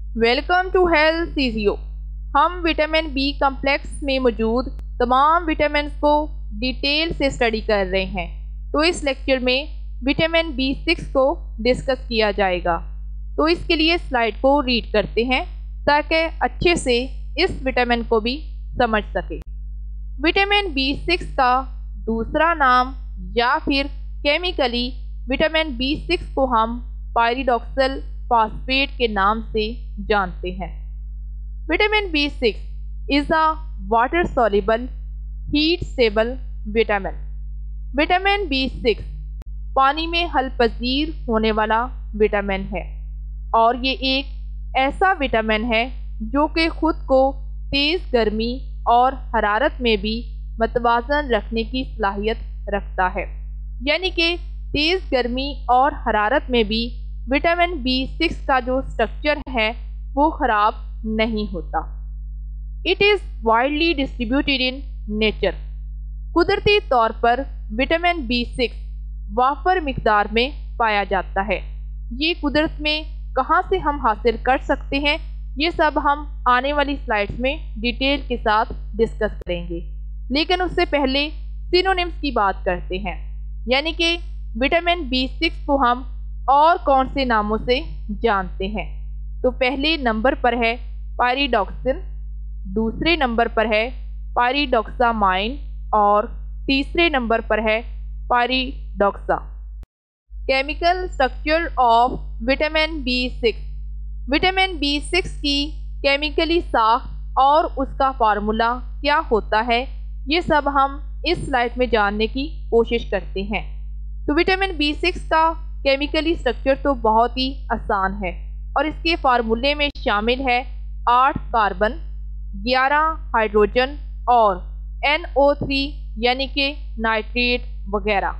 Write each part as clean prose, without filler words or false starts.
Welcome to health CGO. हम vitamin B complex में मौजूद तमाम विटामिन को डिटेल से स्टडी कर रहे हैं। तो इस लेक्चर में विटामिन B6 को डिस्कस किया जाएगा। तो इसके लिए स्लाइड को रीड करते हैं ताकि अच्छे से इस विटामिन को भी समझ सके। विटामिन B6 का दूसरा नाम या फिर केमिकली विटामिन B6 को हम पायरिडॉक्सिल फॉस्फेट के नाम से जानते हैं। Vitamin B6 is a water soluble heat stable vitamin. Vitamin B6 पानी में हल पजीर होने वाला विटामिन है और ये एक ऐसा विटामिन है जो कि ख़ुद को तेज़ गर्मी और हरारत में भी मतवाज़न रखने की सलाहियत रखता है। यानी कि तेज़ गर्मी और हरारत में भी विटामिन B6 का जो स्ट्रक्चर है वो ख़राब नहीं होता। It is widely distributed in nature. कुदरती तौर पर विटामिन B6 वाफर मिकदार में पाया जाता है। ये कुदरत में कहाँ से हम हासिल कर सकते हैं, ये सब हम आने वाली स्लाइड्स में डिटेल के साथ डिस्कस करेंगे। लेकिन उससे पहले सिनोनिम्स की बात करते हैं, यानी कि विटामिन B6 को हम और कौन से नामों से जानते हैं। तो पहले नंबर पर है पायरिडॉक्सिन, दूसरे नंबर पर है पायरिडॉक्सामाइन और तीसरे नंबर पर है pyridoxal. Chemical structure of vitamin B6। Vitamin B6 की केमिकली साख और उसका फार्मूला क्या होता है, ये सब हम इस स्लाइड में जानने की कोशिश करते हैं। तो विटामिन B6 का केमिकली स्ट्रक्चर तो बहुत ही आसान है और इसके फार्मूले में शामिल है 8 कार्बन, 11 हाइड्रोजन और NO3 यानी कि नाइट्रेट वगैरह।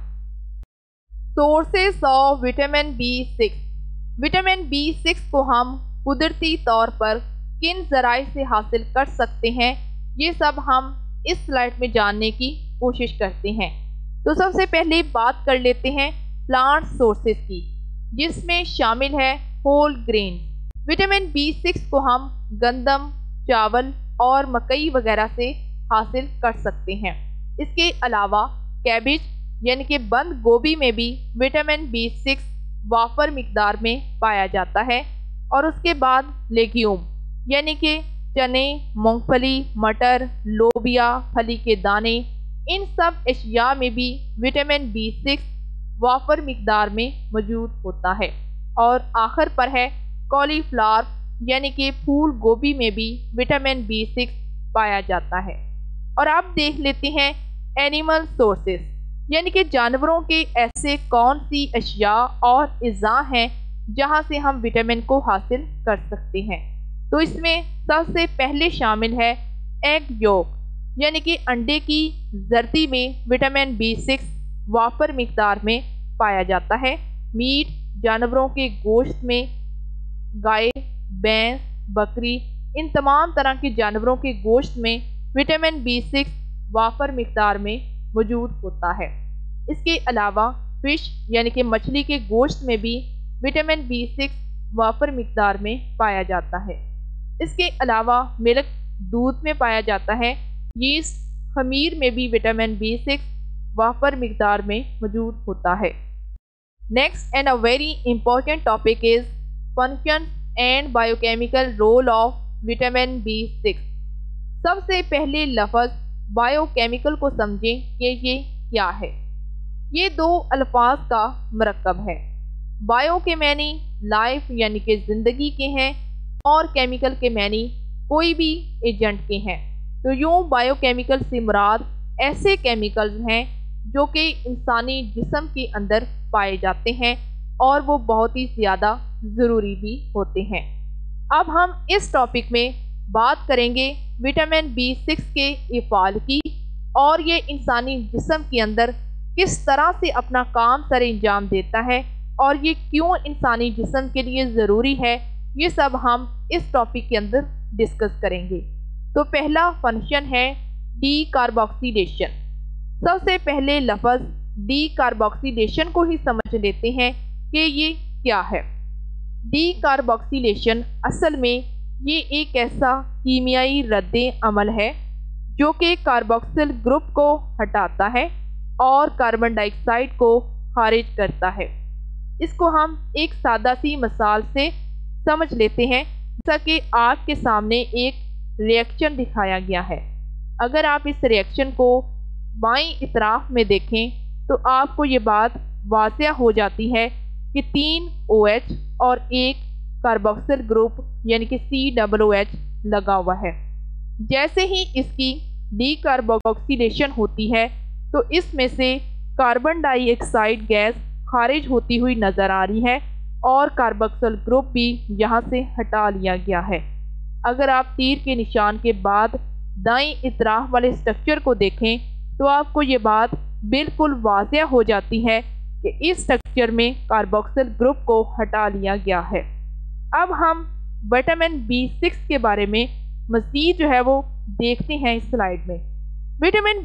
Sources of vitamin B6। Vitamin B6 को हम कुदरती तौर पर किन ज़राए से हासिल कर सकते हैं, ये सब हम इस स्लाइड में जानने की कोशिश करते हैं। तो सबसे पहले बात कर लेते हैं प्लांट सोर्सेस की, जिसमें शामिल है होल ग्रेन। विटामिन B6 को हम गंदम, चावल और मकई वगैरह से हासिल कर सकते हैं। इसके अलावा कैबिज यानी कि बंद गोभी में भी विटामिन B6 वाफर मिकदार में पाया जाता है। और उसके बाद लेग्यूम यानी कि चने, मूंगफली, मटर, लोबिया, फली के दाने, इन सब अशिया में भी विटामिन B6 वाफर मिकदार में मौजूद होता है। और आखिर पर है कॉलीफ्लावर यानी कि फूल गोभी में भी विटामिन B6 पाया जाता है। और अब देख लेते हैं एनिमल सोर्सेस, यानी कि जानवरों के ऐसे कौन सी अशिया और अज़ा हैं जहाँ से हम विटामिन को हासिल कर सकते हैं। तो इसमें सबसे पहले शामिल है एग योक, यानी कि अंडे की जर्दी में विटामिन B6 वाफर मिकदार में पाया जाता है। मीट जानवरों के गोश्त में गाय, भैंस, बकरी, इन तमाम तरह के जानवरों के गोश्त में विटामिन B6 वाफर मिकदार में मौजूद होता है। इसके अलावा फिश यानी कि मछली के गोश्त में भी विटामिन B6 वाफर मिकदार में पाया जाता है। इसके अलावा मिल्क दूध में पाया जाता है। यीस्ट खमीर में भी विटामिन B6 वाफर मिकदार में मौजूद होता है। Next and a very important topic is function and biochemical role of vitamin B6। सबसे पहले लफ्ज़ बायोकेमिकल को समझें कि ये क्या है। ये दो अल्फाज का मरकब है। बायो के मैनी लाइफ यानी कि ज़िंदगी के हैं और केमिकल के मैनी कोई भी एजेंट के हैं। तो यूँ बायोकेमिकल से मुराद ऐसे केमिकल्स हैं जो कि इंसानी जिस्म के अंदर पाए जाते हैं और वो बहुत ही ज़्यादा ज़रूरी भी होते हैं। अब हम इस टॉपिक में बात करेंगे विटामिन B6 के इफ़ाल की और ये इंसानी जिस्म के अंदर किस तरह से अपना काम सर अंजाम देता है और ये क्यों इंसानी जिस्म के लिए ज़रूरी है, ये सब हम इस टॉपिक के अंदर डिस्कस करेंगे। तो पहला फंक्शन है डी कार्बोक्सीलेशन। सबसे पहले लफ्ज़ डी कार्बोक्सीलेशन को ही समझ लेते हैं कि ये क्या है। डी कार्बोक्सिलेशन असल में ये एक ऐसा कीमियाई रद्द अमल है जो कि कार्बोक्सिल ग्रुप को हटाता है और कार्बन डाइऑक्साइड को खारिज करता है। इसको हम एक सादा सी मिसाल से समझ लेते हैं। जैसा कि आपके सामने एक रिएक्शन दिखाया गया है। अगर आप इस रिएक्शन को बाईं इतराफ में देखें तो आपको ये बात वाज़िह हो जाती है कि 3 OH और एक कार्बोक्सिल ग्रुप यानी कि COOH लगा हुआ है। जैसे ही इसकी डीकार्बोक्सिलेशन होती है तो इसमें से कार्बन डाइऑक्साइड गैस खारिज होती हुई नज़र आ रही है और कार्बोक्सिल ग्रुप भी यहाँ से हटा लिया गया है। अगर आप तीर के निशान के बाद दाईं इतराफ वाले स्ट्रक्चर को देखें तो आपको ये बात बिल्कुल वाज़िह हो जाती है कि इस स्ट्रक्चर में कार्बोक्सिल ग्रुप को हटा लिया गया है। अब हम विटामिन B6 के बारे में मज़ीद जो है वो देखते हैं इस स्लाइड में। Vitamin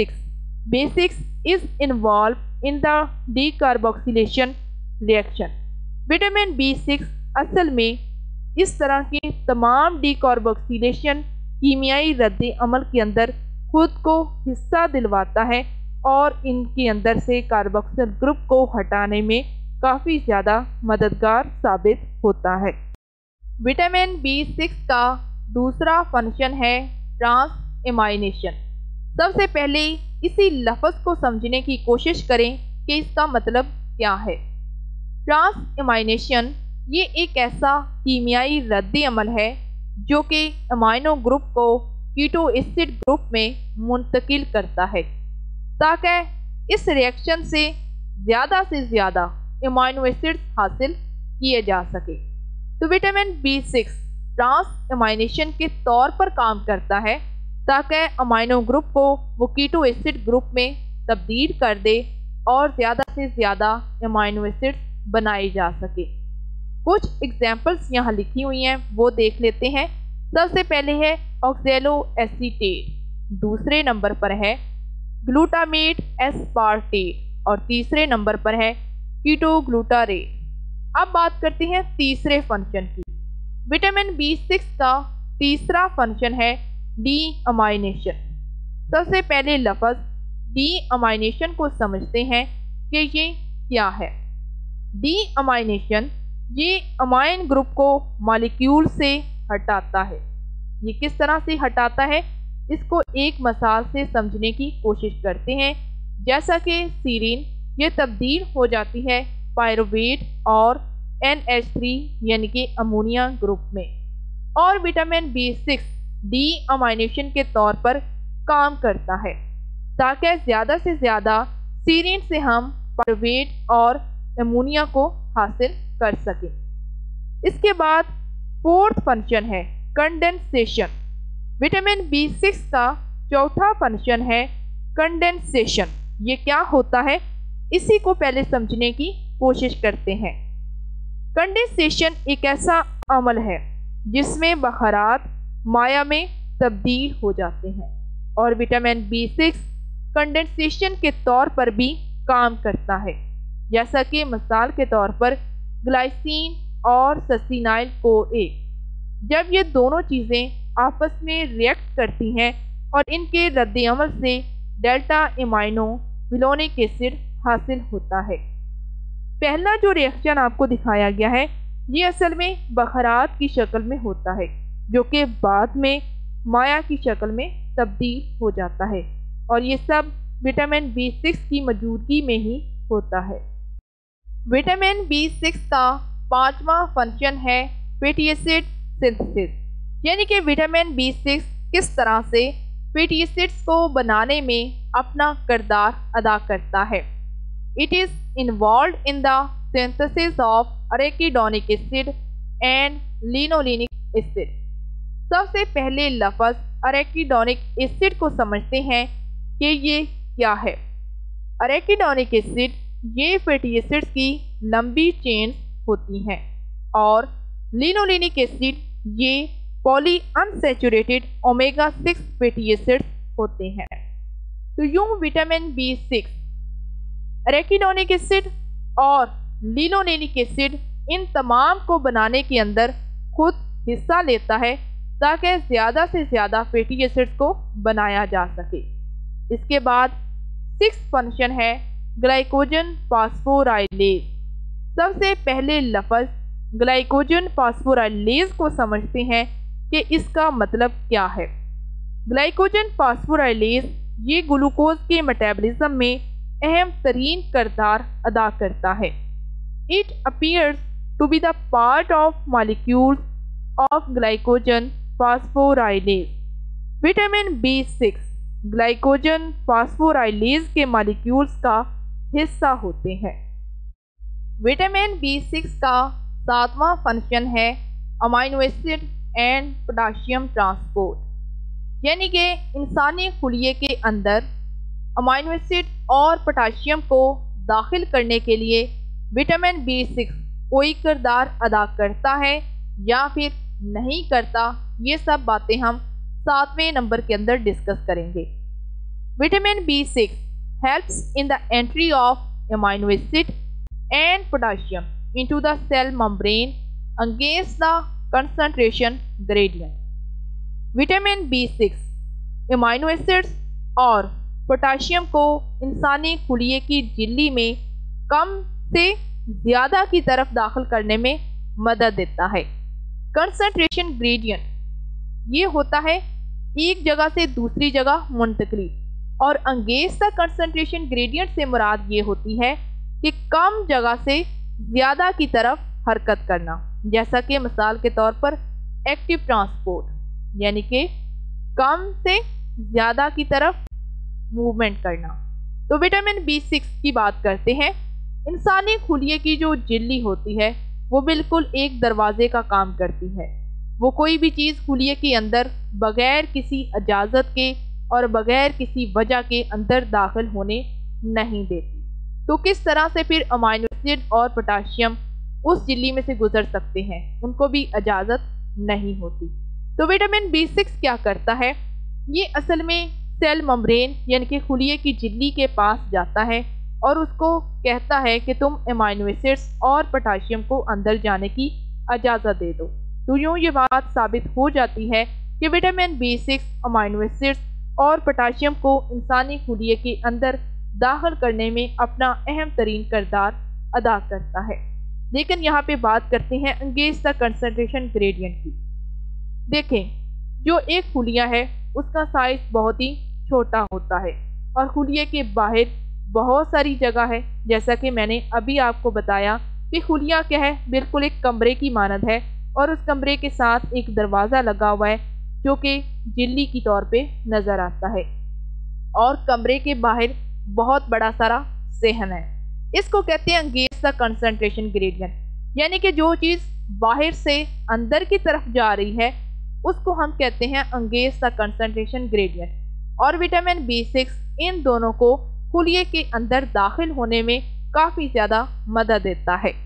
B6 is involve in the decarboxylation reaction. Vitamin B6 असल में इस तरह के तमाम डीकार्बोक्सिलेशन कीमियाई रद्द अमल के अंदर खुद को हिस्सा दिलवाता है और इनके अंदर से कार्बोक्सिल ग्रुप को हटाने में काफ़ी ज़्यादा मददगार साबित होता है। विटामिन B6 का दूसरा फंक्शन है ट्रांसएमाइनेशन। सबसे पहले इसी लफ्ज़ को समझने की कोशिश करें कि इसका मतलब क्या है। ट्रांसएमाइनेशन ये एक ऐसा कीमियाई रद्द अमल है जो कि अमाइनो ग्रुप को कीटो एसिड ग्रुप में मुंतकिल करता है ताकि इस रिएक्शन से ज़्यादा अमाइनो एसिड्स हासिल किए जा सके। तो विटामिन B6 ट्रांसएमाइनेशन के तौर पर काम करता है ताकि अमाइनो ग्रुप को वो कीटो एसिड ग्रुप में तब्दील कर दे और ज़्यादा से ज़्यादा अमाइनो एसिड्स बनाए जा सके। कुछ एग्जाम्पल्स यहाँ लिखी हुई हैं वो देख लेते हैं। सबसे पहले है ऑक्सैलोएसीटेट, दूसरे नंबर पर है ग्लूटामेट एस्पार्टेट और तीसरे नंबर पर है कीटोग्लूटारेट। अब बात करते हैं तीसरे फंक्शन की। विटामिन B6 का तीसरा फंक्शन है डीअमाइनेशन। सबसे पहले लफ्ज़ डीअमाइनेशन को समझते हैं कि ये क्या है। डीअमाइनेशन ये अमाइन ग्रुप को मॉलिक्यूल से हटाता है। ये किस तरह से हटाता है इसको एक मिसाल से समझने की कोशिश करते हैं। जैसा कि सीरीन ये तब्दील हो जाती है पायरुवेट और NH3 यानी कि अमोनिया ग्रुप में, और विटामिन B6 डीअमाइनेशन के तौर पर काम करता है ताकि ज़्यादा से ज़्यादा सीरीन से हम पायरुवेट और अमोनिया को हासिल कर सकें। इसके बाद फोर्थ फंक्शन है कंडेंसेशन। विटामिन B6 का चौथा फंक्शन है कंडेंसेशन। ये क्या होता है इसी को पहले समझने की कोशिश करते हैं। कंडेंसेशन एक ऐसा अमल है जिसमें बखरात माया में तब्दील हो जाते हैं और विटामिन B6 कंडेंसेशन के तौर पर भी काम करता है। जैसा कि मिसाल के तौर पर ग्लाइसिन और ससिनाइल CoA, जब ये दोनों चीज़ें आपस में रिएक्ट करती हैं और इनके रद्द अमल से डेल्टा एमाइनो विलोनिक एसिड हासिल होता है। पहला जो रिएक्शन आपको दिखाया गया है ये असल में बखरात की शक्ल में होता है जो कि बाद में माया की शक्ल में तब्दील हो जाता है और ये सब विटामिन B6 की मौजूदगी में ही होता है। विटामिन B6 का पांचवा फंक्शन है फैटी एसिड सिंथेसिस, यानी कि विटामिन B6 किस तरह से फैटी एसिड्स को बनाने में अपना किरदार अदा करता है। It is involve in the synthesis of arachidonic acid and linolenic acid. सबसे पहले लफ्ज़ अरेकिडोनिक एसिड को समझते हैं कि ये क्या है। अरेकिडोनिक एसिड ये फैटी एसिड्स की लंबी चेन होती हैं और लिनोलेनिक एसिड ये poly unsaturated omega 6 fatty acids होते हैं। तो यूँ विटामिन B6, अरेकिडोनिक एसिड और लिनोलेनिक एसिड इन तमाम को बनाने के अंदर खुद हिस्सा लेता है ताकि ज़्यादा से ज़्यादा फैटी एसिड्स को बनाया जा सके। इसके बाद 6th फंक्शन है ग्लाइकोजन फास्फोराइलेज। सबसे पहले लफ्ज़ ग्लाइकोजन फास्फोराइलेज को समझते हैं कि इसका मतलब क्या है। ग्लाइकोजन फास्फोराइलेज ये ग्लूकोज के मेटाबॉलिज्म में अहम तरीन किरदार अदा करता है। It appears to be the part of molecules of glycogen phosphorylase. Vitamin B6 glycogen phosphorylase के मॉलिक्यूल्स का हिस्सा होते हैं। विटामिन B6 का 7वां फंक्शन है amino acid and potassium transport, यानी कि इंसानी खुलिये के अंदर अमीनो एसिड और पोटाशियम को दाखिल करने के लिए विटामिन B6 कोई किरदार अदा करता है या फिर नहीं करता, ये सब बातें हम 7वें नंबर के अंदर डिस्कस करेंगे। Vitamin B6 helps in the entry of amino acid and potassium into the cell membrane against the concentration gradient. Vitamin B6 amino acids और पोटाशियम को इंसानी खुलिये की झिल्ली में कम से ज़्यादा की तरफ दाखिल करने में मदद देता है। कंसंट्रेशन ग्रेडियंट ये होता है एक जगह से दूसरी जगह मुंतकली, और अगेंस्ट द कंसंट्रेशन ग्रेडियंट से मुराद ये होती है कि कम जगह से ज़्यादा की तरफ हरकत करना, जैसा कि मिसाल के तौर पर एक्टिव ट्रांसपोर्ट, यानी कि कम से ज़्यादा की तरफ मूवमेंट करना। तो विटामिन B6 की बात करते हैं। इंसानी खुलिये की जो झिल्ली होती है वो बिल्कुल एक दरवाजे का काम करती है। वो कोई भी चीज़ खुलिये के अंदर बग़ैर किसी इजाज़त के और बग़ैर किसी वजह के अंदर दाखिल होने नहीं देती। तो किस तरह से फिर अमीनो एसिड और पोटाशियम उस झिल्ली में से गुजर सकते हैं, उनको भी इजाज़त नहीं होती। तो विटामिन B6 क्या करता है, ये असल में सेल मेम्ब्रेन यानी कि खुलिये की झिल्ली के पास जाता है और उसको कहता है कि तुम अमीनो एसिड्स और पोटाशियम को अंदर जाने की इजाज़त दे दो। तो यूँ ये बात साबित हो जाती है कि विटामिन B6 अमीनो एसिड्स और पोटाशियम को इंसानी खुलिये के अंदर दाखिल करने में अपना अहम तरीन किरदार अदा करता है। लेकिन यहाँ पे बात करते हैं अगेंस्ट द कंसंट्रेशन ग्रेडियंट की। देखें, जो एक खुलिया है उसका साइज़ बहुत ही छोटा होता है और खुलिये के बाहर बहुत सारी जगह है। जैसा कि मैंने अभी आपको बताया कि खुलिया क्या है, बिल्कुल एक कमरे की मानद है और उस कमरे के साथ एक दरवाज़ा लगा हुआ है जो कि झिल्ली की तौर पे नज़र आता है, और कमरे के बाहर बहुत बड़ा सारा सहन है। इसको कहते हैं अगेंस्ट द कंसंट्रेशन ग्रेडियंट, यानी कि जो चीज़ बाहर से अंदर की तरफ जा रही है उसको हम कहते हैं अगेंस्ट द कंसंट्रेशन ग्रेडियंट। और विटामिन B6 इन दोनों को खुलिये के अंदर दाखिल होने में काफ़ी ज़्यादा मदद देता है।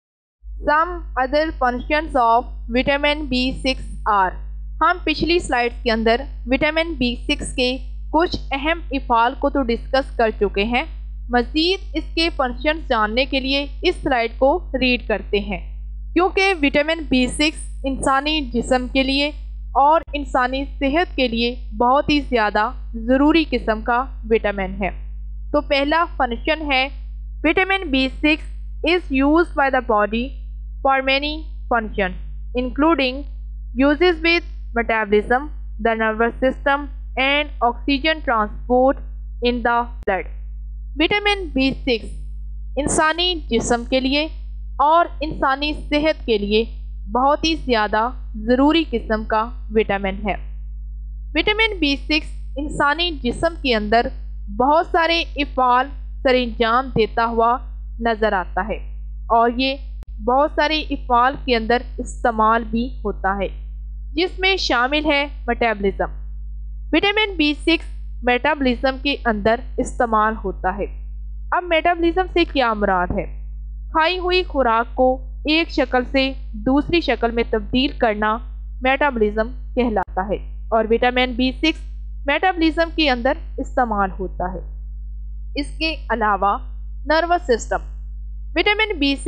Some other functions of vitamin B6 are. हम पिछली स्लाइड्स के अंदर विटामिन B6 के कुछ अहम इफ़ाल को तो डिस्कस कर चुके हैं। मज़ीद इसके फंक्शंस जानने के लिए इस स्लाइड को रीड करते हैं, क्योंकि विटामिन B6 इंसानी जिस्म के लिए और इंसानी सेहत के लिए बहुत ही ज़्यादा ज़रूरी किस्म का विटामिन है। तो पहला फंक्शन है vitamin B6 is used by the body for many functions including uses with metabolism, the nervous system and oxygen transport in the blood. Vitamin B6 इंसानी जिस्म के लिए और इंसानी सेहत के लिए बहुत ही ज़्यादा ज़रूरी किस्म का विटामिन है। विटामिन B6 इंसानी जिस्म के अंदर बहुत सारे इफ़ाल सरंजाम देता हुआ नज़र आता है और ये बहुत सारे इफ़ाल के अंदर इस्तेमाल भी होता है, जिसमें शामिल है मेटाबॉलिज्म। विटामिन B6 मेटाबॉलिज्म के अंदर इस्तेमाल होता है। अब मेटाबॉलिज्म से क्या मुराद है? खाई हुई खुराक को एक शक्ल से दूसरी शक्ल में तब्दील करना मेटाबॉलिज्म कहलाता है और विटामिन B6 मेटाबॉलिज्म के अंदर इस्तेमाल होता है। इसके अलावा नर्वस सिस्टम। विटामिन B6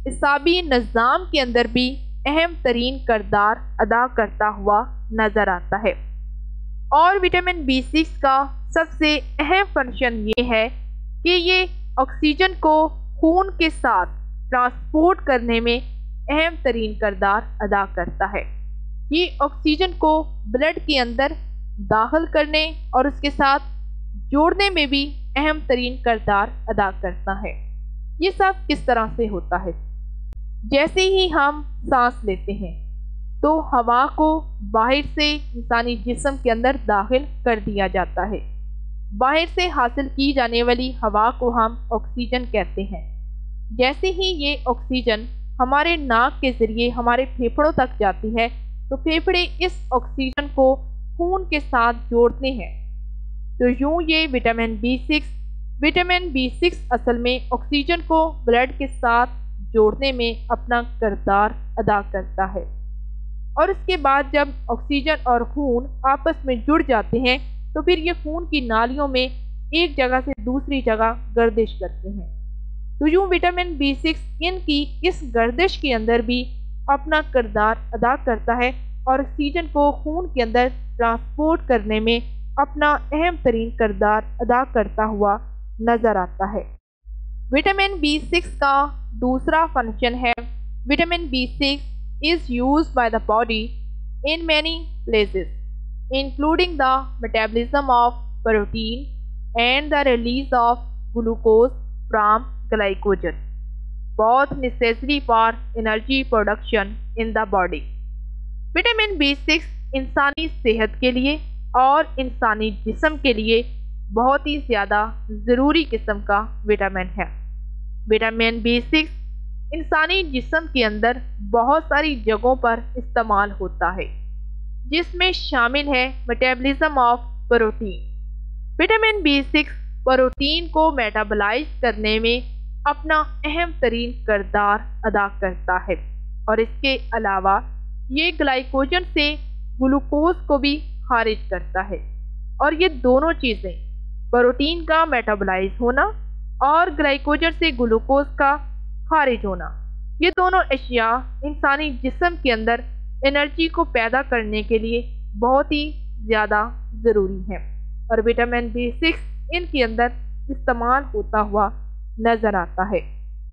इसाबी निज़ाम के अंदर भी अहम तरीन किरदार अदा करता हुआ नज़र आता है। और विटामिन B6 का सबसे अहम फंक्शन ये है कि ये ऑक्सीजन को खून के साथ ट्रांसपोर्ट करने में अहम तरीन किरदार अदा करता है। ये ऑक्सीजन को ब्लड के अंदर दाखिल करने और उसके साथ जोड़ने में भी अहम तरीन किरदार अदा करता है। ये सब किस तरह से होता है? जैसे ही हम सांस लेते हैं तो हवा को बाहर से इंसानी जिस्म के अंदर दाखिल कर दिया जाता है। बाहर से हासिल की जाने वाली हवा को हम ऑक्सीजन कहते हैं। जैसे ही ये ऑक्सीजन हमारे नाक के ज़रिए हमारे फेफड़ों तक जाती है तो फेफड़े इस ऑक्सीजन को खून के साथ जोड़ते हैं। तो यूँ ये विटामिन B6 असल में ऑक्सीजन को ब्लड के साथ जोड़ने में अपना किरदार अदा करता है। और इसके बाद जब ऑक्सीजन और खून आपस में जुड़ जाते हैं तो फिर ये खून की नालियों में एक जगह से दूसरी जगह गर्दिश करते हैं। तो यूँ विटामिन B6 इनकी इस गर्दिश के अंदर भी अपना किरदार अदा करता है और ऑक्सीजन को खून के अंदर ट्रांसपोर्ट करने में अपना अहम तरीन किरदार अदा करता हुआ नज़र आता है। विटामिन B6 का दूसरा फंक्शन है, vitamin B6 is used by the body in many places, including the metabolism of protein and the release of glucose from glycogen, both necessary for energy production in the body. Vitamin B6 इंसानी सेहत के लिए और इंसानी जिस्म के लिए बहुत ही ज़्यादा ज़रूरी किस्म का विटामिन है। विटामिन B6 इंसानी जिस्म के अंदर बहुत सारी जगहों पर इस्तेमाल होता है, जिसमें शामिल है metabolism of protein. Vitamin B6 protein को मेटाबोलाइज करने में अपना अहम तरीन किरदार अदा करता है और इसके अलावा ये ग्लाइकोजन से ग्लूकोज को भी खारिज करता है। और ये दोनों चीज़ें, प्रोटीन का मेटाबोलाइज होना और ग्लाइकोजन से ग्लूकोज का खारिज होना, ये दोनों अशिया इंसानी जिस्म के अंदर एनर्जी को पैदा करने के लिए बहुत ही ज़्यादा ज़रूरी है और विटामिन B6 इनके अंदर इस्तेमाल होता हुआ नज़र आता है।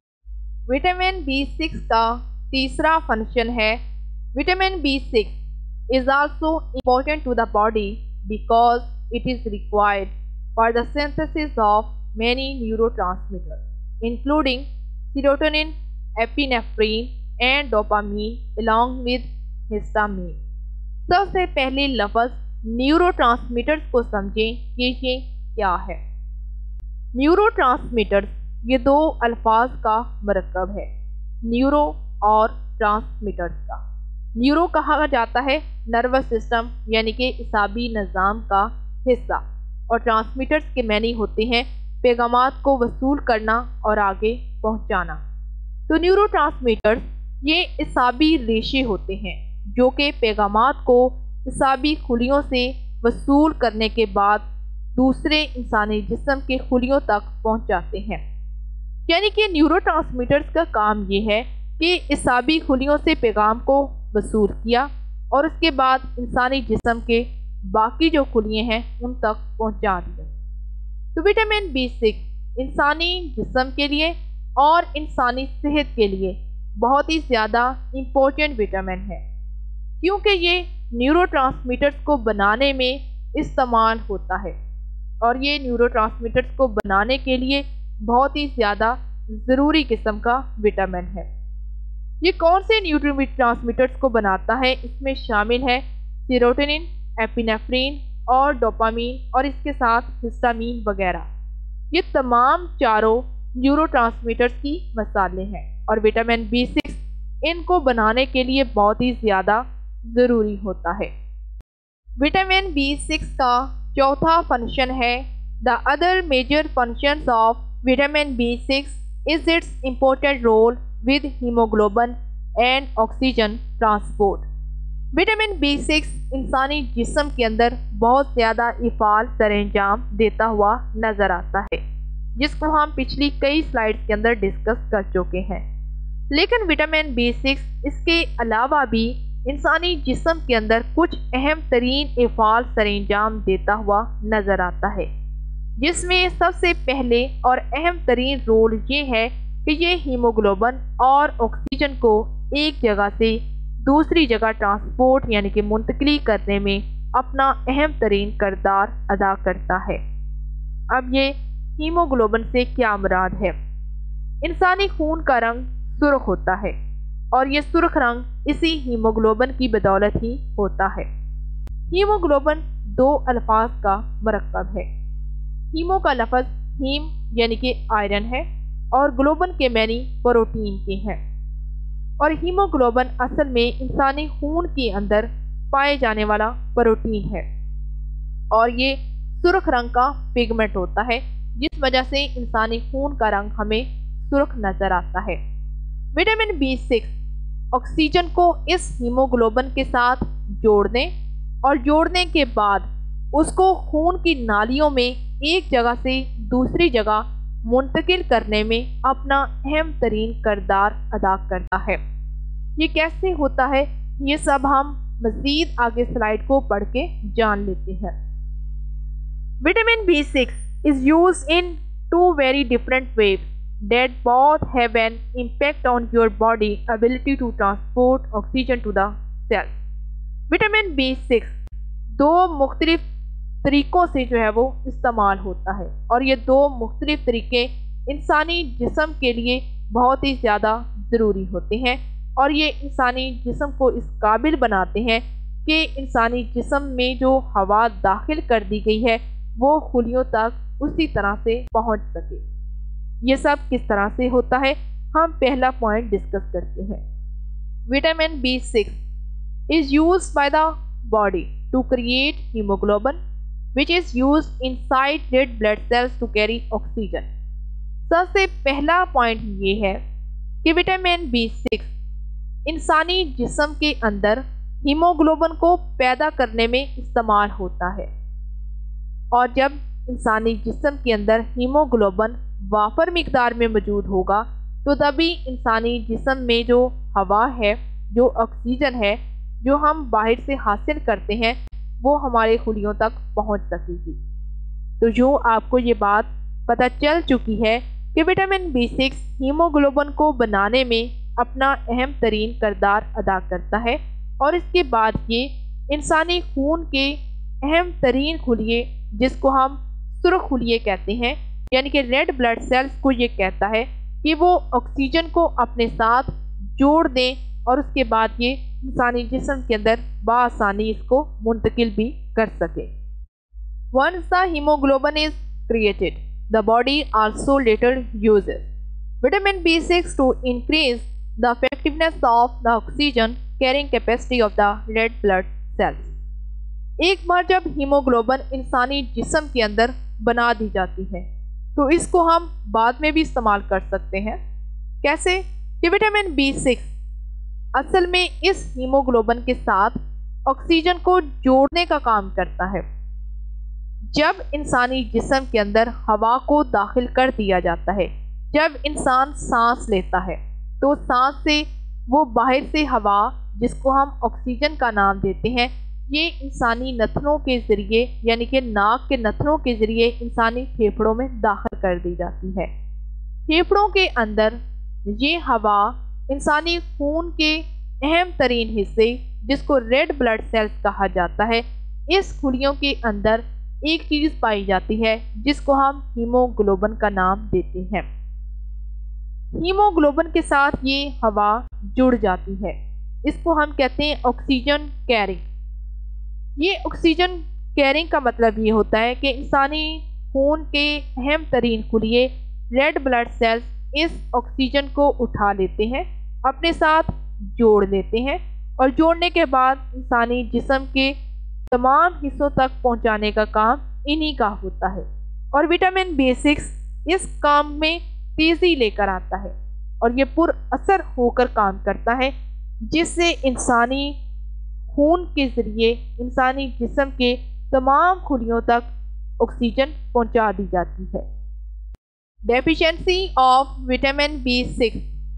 विटामिन B6 का तीसरा फंक्शन है, vitamin B6 is also important to the body because it is required for the synthesis of many neurotransmitters, including serotonin, epinephrine and dopamine along with histamine। सबसे पहले लफ्ज़ न्यूरोट्रांसमीटर्स को समझें कि ये क्या है। न्यूरोट्रांसमीटर्स ये दो अल्फाज का मरकब है, न्यूरो और ट्रांसमीटर्स का। न्यूरो कहा जाता है नर्वस सिस्टम यानी कि इसाबी निज़ाम का हिस्सा और ट्रांसमीटर्स के मानी होते हैं पैगामात को वसूल करना और आगे पहुंचाना। तो न्यूरोट्रांसमीटर्स ये इसाबी रेशे होते हैं जो कि पैगामात को इसाबी खुलियों से वसूल करने के बाद दूसरे इंसानी जिस्म के खुलियों तक पहुंचाते हैं। यानी कि न्यूरोट्रांसमीटर्स का काम ये है कि इसाबी खुलियों से पैगाम को वसूल किया और उसके बाद इंसानी जिस्म के बाकी जो खुलियाँ हैं उन तक पहुंचा दिया। तो विटामिन B6 इंसानी जिस्म के लिए और इंसानी सेहत के लिए बहुत ही ज़्यादा इम्पोर्टेंट विटामिन है, क्योंकि ये न्यूरोट्रांसमीटर्स को बनाने में इस्तेमाल होता है और ये न्यूरोट्रांसमीटर्स को बनाने के लिए बहुत ही ज़्यादा ज़रूरी किस्म का विटामिन है। ये कौन से न्यूरोट्रांसमीटर्स को बनाता है? इसमें शामिल है सेरोटोनिन, एपिनेफ्रिन और डोपामीन और इसके साथ हिस्टामीन वगैरह। ये तमाम चारों न्यूरोट्रांसमीटर्स की मिसालें हैं और विटामिन B6 इनको बनाने के लिए बहुत ही ज़्यादा ज़रूरी होता है। विटामिन B6 का चौथा फंक्शन है, the other major functions of vitamin B6 is its important role with haemoglobin and oxygen transport. Vitamin B6 इंसानी जिस्म के अंदर बहुत ज़्यादा इफ़ाल सरंजाम देता हुआ नज़र आता है, जिसको हम पिछली कई स्लाइड्स के अंदर डिस्कस कर चुके हैं। लेकिन विटामिन B6 इसके अलावा भी इंसानी जिस्म के अंदर कुछ अहम तरीन अफ़ाल सरंजाम देता हुआ नज़र आता है, जिसमें सबसे पहले और अहम तरीन रोल ये है कि ये हीमोग्लोबिन और ऑक्सीजन को एक जगह से दूसरी जगह ट्रांसपोर्ट यानी कि मुंतकिली करने में अपना अहम तरीन किरदार अदा करता है। अब ये हीमोग्लोबिन से क्या मुराद है? इंसानी खून का रंग सुर्ख होता है और ये सुर्ख रंग इसी हीमोग्लोबिन की बदौलत ही होता है। हीमोग्लोबिन दो अल्फाज का मरकब है। हीमो का लफ्ज़ हीम यानी कि आयरन है और ग्लोबिन के मैनी प्रोटीन के हैं। और हीमोग्लोबिन असल में इंसानी खून के अंदर पाए जाने वाला प्रोटीन है और ये सुर्ख रंग का पिगमेंट होता है, जिस वजह से इंसानी खून का रंग हमें सुर्ख नज़र आता है। विटामिन B6 ऑक्सीजन को इस हीमोग्लोबिन के साथ जोड़ने और जोड़ने के बाद उसको खून की नालियों में एक जगह से दूसरी जगह मुंतकिल करने में अपना अहम तरीन किरदार अदा करता है। ये कैसे होता है, ये सब हम मज़ीद आगे स्लाइड को पढ़ के जान लेते हैं। Vitamin B6 is used in two very different ways that both have an impact on your body ability to transport oxygen to the cells. Vitamin B6 दो मुख्तलिफ तरीक़ों से जो है वो इस्तेमाल होता है और ये दो मुख्तलिफ तरीक़े इंसानी जिस्म के लिए बहुत ही ज़्यादा ज़रूरी होते हैं और ये इंसानी जिस्म को इस काबिल बनाते हैं कि इंसानी जिस्म में जो हवा दाखिल कर दी गई है वो खुलियों तक उसी तरह से पहुंच सके। ये सब किस तरह से होता है, हम पहला पॉइंट डिस्कस करते हैं। Vitamin B6 is used by the body to create hemoglobin which is used inside red blood cells to carry oxygen. सबसे पहला पॉइंट ये है कि विटामिन B6 इंसानी जिस्म के अंदर हीमोग्लोबिन को पैदा करने में इस्तेमाल होता है और जब इंसानी जिस्म के अंदर हीमोग्लोबिन वाफर मिकदार में मौजूद होगा तो तभी इंसानी जिस्म में जो हवा है, जो ऑक्सीजन है, जो हम बाहर से हासिल करते हैं वो हमारे खुलियों तक पहुंच सकेगी। तो जो आपको ये बात पता चल चुकी है कि विटामिन B6 हीमोग्लोबिन को बनाने में अपना अहम तरीन किरदार अदा करता है और इसके बाद ये इंसानी खून के अहम तरीन खुलिये जिसको हम सुर्ख खुलिये कहते हैं यानी कि रेड ब्लड सेल्स को ये कहता है कि वो ऑक्सीजन को अपने साथ जोड़ दें और उसके बाद ये इंसानी जिस्म के अंदर बआसानी इसको मुंतकिल भी कर सके। Once the hemoglobin is created, the body also later uses vitamin B6 to increase the effectiveness of the oxygen carrying capacity of the red blood cells. एक बार जब हीमोग्लोबिन इंसानी जिस्म के अंदर बना दी जाती है तो इसको हम बाद में भी इस्तेमाल कर सकते हैं। कैसे कि विटामिन B6 असल में इस हीमोग्लोबिन के साथ ऑक्सीजन को जोड़ने का काम करता है। जब इंसानी जिस्म के अंदर हवा को दाखिल कर दिया जाता है, जब इंसान सांस लेता है तो सांस से वो बाहर से हवा जिसको हम ऑक्सीजन का नाम देते हैं ये इंसानी नथनों के ज़रिए यानी कि नाक के नथनों के ज़रिए इंसानी फेफड़ों में दाखिल कर दी जाती है। फेफड़ों के अंदर ये हवा इंसानी खून के अहम तरीन हिस्से जिसको रेड ब्लड सेल्स कहा जाता है, इस खुलियों के अंदर एक चीज़ पाई जाती है जिसको हम हीमोग्लोबिन का नाम देते हैं। हीमोग्लोबिन के साथ ये हवा जुड़ जाती है, इसको हम कहते हैं ऑक्सीजन कैरिंग। ये ऑक्सीजन कैरिंग का मतलब ये होता है कि इंसानी खून के अहम तरीन खुलिये रेड ब्लड सेल्स इस ऑक्सीजन को उठा लेते हैं, अपने साथ जोड़ लेते हैं और जोड़ने के बाद इंसानी जिस्म के तमाम हिस्सों तक पहुंचाने का काम इन्हीं का होता है। और विटामिन B6 इस काम में तेज़ी लेकर आता है और ये पुर असर होकर काम करता है जिससे इंसानी खून के ज़रिए इंसानी जिस्म के तमाम खुलियों तक ऑक्सीजन पहुंचा दी जाती है। डेफिशिएंसी ऑफ विटामिन B6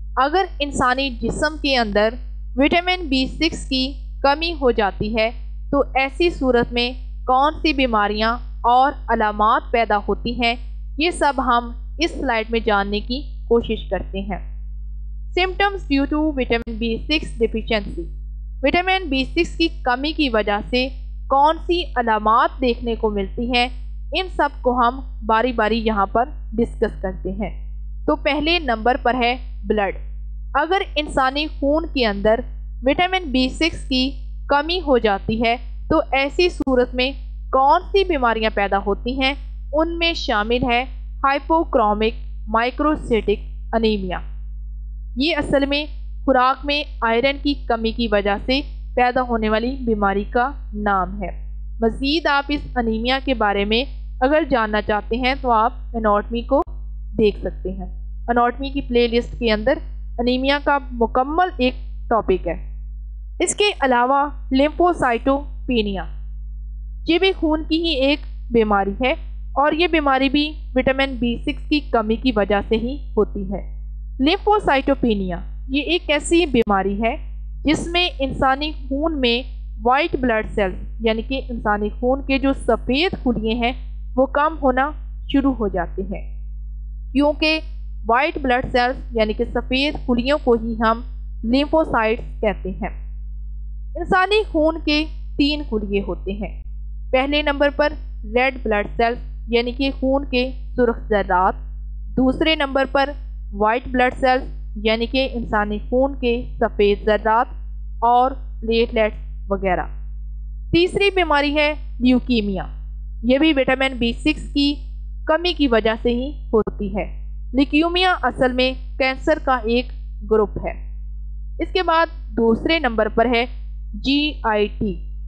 अगर इंसानी जिस्म के अंदर विटामिन B6 की कमी हो जाती है तो ऐसी सूरत में कौन सी बीमारियां और अलामात पैदा होती हैं, ये सब हम इस स्लाइड में जानने की कोशिश करते हैं। Symptoms due to vitamin B6 deficiency. Vitamin B6 की कमी की वजह से कौन सी अलामात देखने को मिलती हैं, इन सब को हम बारी बारी यहाँ पर डिस्कस करते हैं। तो पहले नंबर पर है ब्लड। अगर इंसानी खून के अंदर विटामिन B6 की कमी हो जाती है तो ऐसी सूरत में कौन सी बीमारियां पैदा होती हैं, उनमें शामिल है हाइपोक्रोमिक माइक्रोसाइटिक अनीमिया। ये असल में खुराक में आयरन की कमी की वजह से पैदा होने वाली बीमारी का नाम है। मज़ीद आप इस अनीमिया के बारे में अगर जानना चाहते हैं तो आप एनाटॉमी को देख सकते हैं। एनाटॉमी की प्लेलिस्ट के अंदर अनीमिया का मुकम्मल एक टॉपिक है। इसके अलावा लिम्फोसाइटोपेनिया, ये भी खून की ही एक बीमारी है और ये बीमारी भी विटामिन B6 की कमी की वजह से ही होती है। लिम्फोसाइटोपेनिया ये एक ऐसी बीमारी है जिसमें इंसानी खून में वाइट ब्लड सेल्स यानी कि इंसानी खून के जो सफ़ेद खुलिये हैं वो कम होना शुरू हो जाते हैं, क्योंकि वाइट ब्लड सेल्स यानी कि सफ़ेद खुलियों को ही हम लिम्फोसाइट्स कहते हैं। इंसानी खून के 3 खुलिये होते हैं। पहले नंबर पर रेड ब्लड सेल्स यानी कि खून के सुर्ख ज़र्रात, दूसरे नंबर पर वाइट ब्लड सेल्स यानी कि इंसानी खून के सफ़ेद ज़र्रात और प्लेटलेट्स वगैरह। तीसरी बीमारी है ल्यूकीमिया, यह भी विटामिन B6 की कमी की वजह से ही होती है। ल्यूकीमिया असल में कैंसर का एक ग्रुप है। इसके बाद दूसरे नंबर पर है GIT,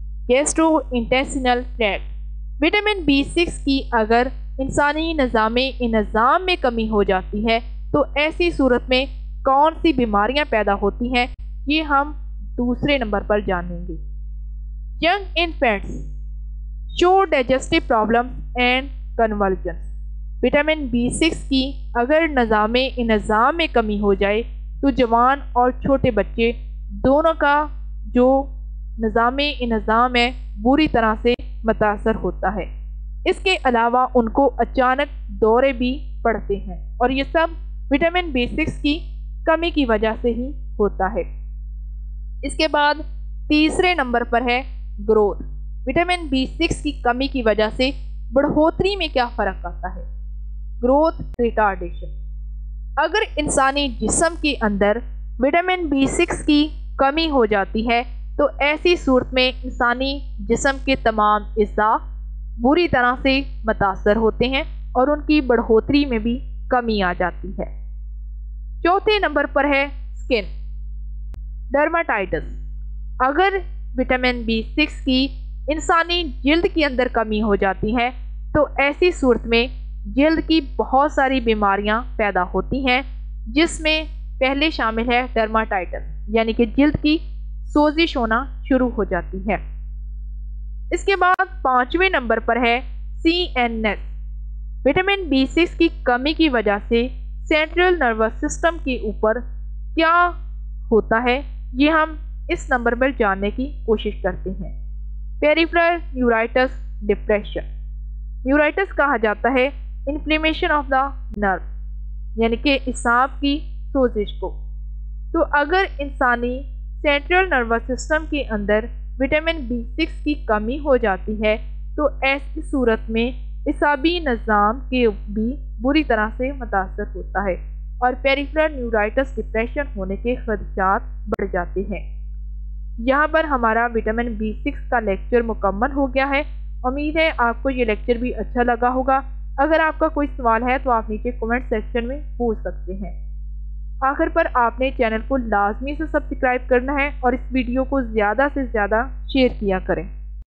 gastrointestinal tract. Vitamin B6 की अगर इंसानी निज़ाम में कमी हो जाती है तो ऐसी सूरत में कौन सी बीमारियां पैदा होती हैं, ये हम दूसरे नंबर पर जानेंगे। Young infants show digestive problems and convulsions. Vitamin B6 की अगर निज़ाम में कमी हो जाए तो जवान और छोटे बच्चे दोनों का जो निज़ाम है बुरी तरह से मुतासर होता है। इसके अलावा उनको अचानक दौरे भी पड़ते हैं और ये सब विटामिन B6 की कमी की वजह से ही होता है। इसके बाद तीसरे नंबर पर है ग्रोथ। विटामिन B6 की कमी की वजह से बढ़ोतरी में क्या फ़र्क आता है? Growth retardation. अगर इंसानी जिस्म के अंदर विटामिन B6 की कमी हो जाती है तो ऐसी सूरत में इंसानी जिस्म के तमाम अज़्ज़ा बुरी तरह से मुतासर होते हैं और उनकी बढ़ोतरी में भी कमी आ जाती है। चौथे नंबर पर है स्किन डर्माटाइटिस। अगर विटामिन B6 की इंसानी जिल्द के अंदर कमी हो जाती है तो ऐसी सूरत में जिल्द की बहुत सारी बीमारियां पैदा होती हैं, जिसमें पहले शामिल है डर्माटाइटिस यानी कि जिल्द की सोजिश होना शुरू हो जाती है। इसके बाद 5वें नंबर पर है CNS। विटामिन B6 की कमी की वजह से सेंट्रल नर्वस सिस्टम के ऊपर क्या होता है, ये हम इस नंबर पर जानने की कोशिश करते हैं। Peripheral neuritis depression. न्यूराइटिस कहा जाता है इन्फ्लेमेशन ऑफ द नर्व यानी कि असाब की सोजिश को। तो अगर इंसानी सेंट्रल नर्वस सिस्टम के अंदर विटामिन B6 की कमी हो जाती है तो ऐसी सूरत में असाबी निज़ाम के भी बुरी तरह से मुतासर होता है और पेरिफेरल न्यूराइटिस डिप्रेशन होने के खदशात बढ़ जाते हैं। यहाँ पर हमारा विटामिन B6 का लेक्चर मुकम्मल हो गया है। उम्मीद है आपको ये लेक्चर भी अच्छा लगा होगा। अगर आपका कोई सवाल है तो आप नीचे कमेंट सेक्शन में पूछ सकते हैं। आखिर पर आपने चैनल को लाजमी से सब्सक्राइब करना है और इस वीडियो को ज़्यादा से ज़्यादा शेयर किया करें।